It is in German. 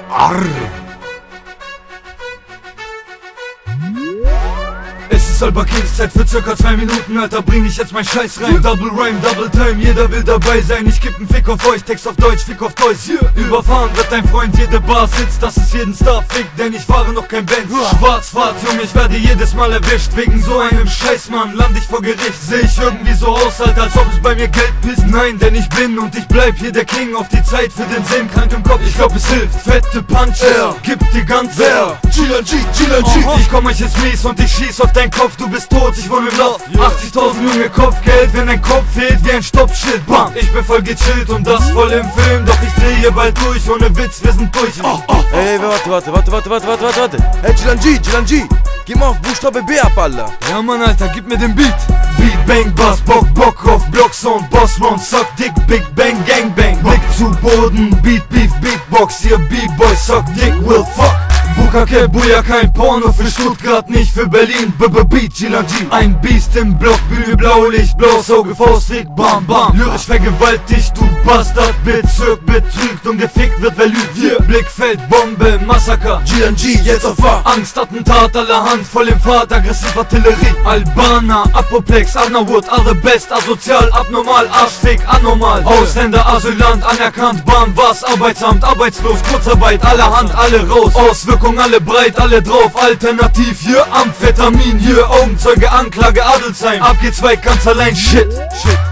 Arr. Es ist Albakins-Zeit für circa 2 Minuten, Alter, bring ich jetzt mein Scheiß rein. Double Rhyme, Double Time, jeder will dabei sein. Ich geb 'n Fick auf euch, Text auf Deutsch, Fick auf Toys. Überfahren wird dein Freund, jede Bar sitzt, dass es jeden Star fickt, denn ich fahre noch kein Benz. Schwarzfahrt, Junge, ich werde jedes Mal erwischt. Wegen so einem Scheiß, Mann, land ich vor Gericht. Seh ich irgendwie so aus, Alter, als ob es bei mir Geld pisst? Nein, denn ich bin und ich bleib hier der King. Auf die Zeit für den Sinn, krank im Kopf, ich glaub es hilft. Fette Punches, gib die ganze G. Ich komm euch jetzt mies und ich schieß auf deinen Kopf, du bist tot, ich wohne im Loft. 80.000 Junge, Kopfgeld, wenn dein Kopf fehlt wie ein Stoppschild. Bam, ich bin voll gechillt und das voll im Film. Doch ich drehe bald durch, ohne Witz, wir sind durch. Ey, warte. Hey, G, geh mal auf Buchstabe B ab, Alter. Ja, Mann, Alter, gib mir den Beat. Beat, Bang, Bass, Bock auf Blocksound, Bossround, Suck, Dick, Big Bang, Gangbang. Blick zu Boden, Beat, Beef, Beatbox, hier B-Boy, Suck, Dick, will fuck. Bukake, Buja, kein Porno für Stuttgart, nicht für Berlin. Beat, Gilanji. Ein Biest im Block, Bühne, Blaulicht, blaues Auge, Faustweg, bam, bam. Lyrisch vergewaltigt, du Bastard, Bezirk betrügt und gefickt wird, wer lügt. Hier, Blickfeld, Bombe, Massaker. G, jetzt auf Fahrt. Angst, Attentat, allerhand, voll im Fahrt, aggressiv Artillerie. Albaner, Apoplex, Arnawood, all the best, asozial, abnormal, arschfick, anormal. Ausländer, Asylant, anerkannt, Bahn, was, Arbeitsamt, arbeitslos, Kurzarbeit, allerhand, alle raus. Auswirkungen alle breit, alle drauf, alternativ, hier Amphetamin, hier Augenzeuge, Anklage, Adelsheim. Ab geht's weit, ganz allein, shit.